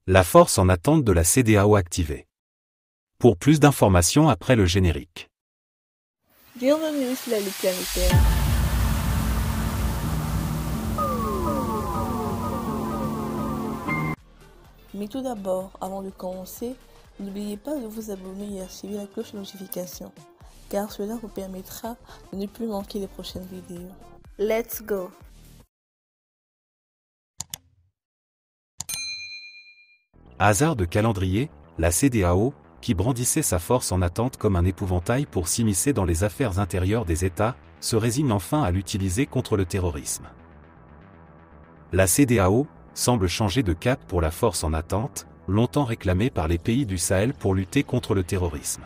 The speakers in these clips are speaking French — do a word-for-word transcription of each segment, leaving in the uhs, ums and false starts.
La force en attente de la C D A O activée. Pour plus d'informations après le générique. Bienvenue sur la Ligue planétaire. Mais tout d'abord, avant de commencer, n'oubliez pas de vous abonner et activer la cloche de notification, car cela vous permettra de ne plus manquer les prochaines vidéos. Let's go! Hasard de calendrier, la C D A O, qui brandissait sa force en attente comme un épouvantail pour s'immiscer dans les affaires intérieures des États, se résigne enfin à l'utiliser contre le terrorisme. La C D A O semble changer de cap pour la force en attente, longtemps réclamée par les pays du Sahel pour lutter contre le terrorisme.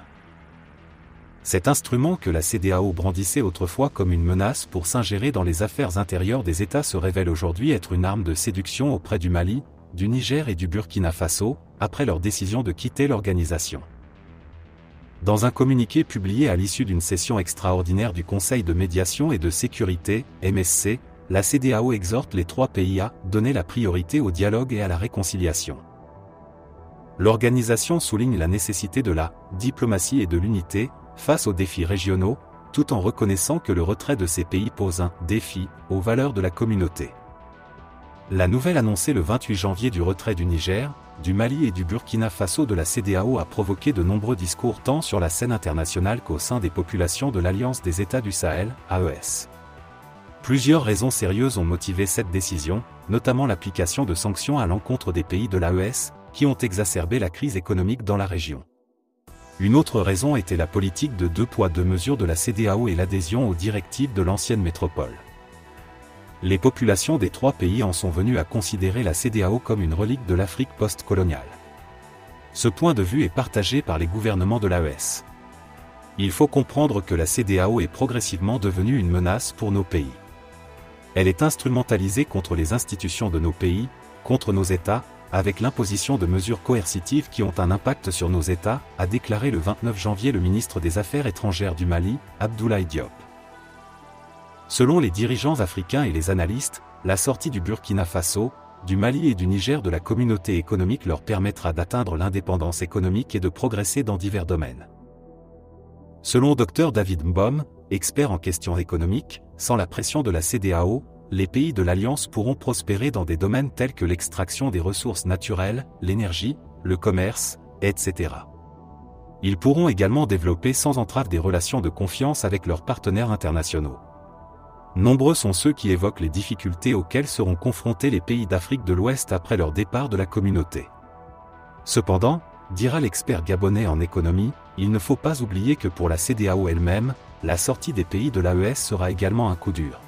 Cet instrument que la C D A O brandissait autrefois comme une menace pour s'ingérer dans les affaires intérieures des États se révèle aujourd'hui être une arme de séduction auprès du Mali, du Niger et du Burkina Faso, après leur décision de quitter l'organisation. Dans un communiqué publié à l'issue d'une session extraordinaire du Conseil de médiation et de sécurité, M S C, la C D A O exhorte les trois pays à donner la priorité au dialogue et à la réconciliation. L'organisation souligne la nécessité de la diplomatie et de l'unité face aux défis régionaux, tout en reconnaissant que le retrait de ces pays pose un défi aux valeurs de la communauté. La nouvelle annoncée le vingt-huit janvier du retrait du Niger, du Mali et du Burkina Faso de la C D A O a provoqué de nombreux discours tant sur la scène internationale qu'au sein des populations de l'Alliance des États du Sahel, A E S. Plusieurs raisons sérieuses ont motivé cette décision, notamment l'application de sanctions à l'encontre des pays de l'A E S, qui ont exacerbé la crise économique dans la région. Une autre raison était la politique de deux poids deux mesures de la C D A O et l'adhésion aux directives de l'ancienne métropole. Les populations des trois pays en sont venues à considérer la C D A O comme une relique de l'Afrique post-coloniale. Ce point de vue est partagé par les gouvernements de l'A E S. Il faut comprendre que la C D A O est progressivement devenue une menace pour nos pays. Elle est instrumentalisée contre les institutions de nos pays, contre nos États, avec l'imposition de mesures coercitives qui ont un impact sur nos États, a déclaré le vingt-neuf janvier le ministre des Affaires étrangères du Mali, Abdoulaye Diop. Selon les dirigeants africains et les analystes, la sortie du Burkina Faso, du Mali et du Niger de la communauté économique leur permettra d'atteindre l'indépendance économique et de progresser dans divers domaines. Selon Dr David Mbom, expert en questions économiques, sans la pression de la C D A O, les pays de l'Alliance pourront prospérer dans des domaines tels que l'extraction des ressources naturelles, l'énergie, le commerce, et cetera. Ils pourront également développer sans entrave des relations de confiance avec leurs partenaires internationaux. Nombreux sont ceux qui évoquent les difficultés auxquelles seront confrontés les pays d'Afrique de l'Ouest après leur départ de la communauté. Cependant, dira l'expert gabonais en économie, il ne faut pas oublier que pour la C D A O elle-même, la sortie des pays de l'A E S sera également un coup dur.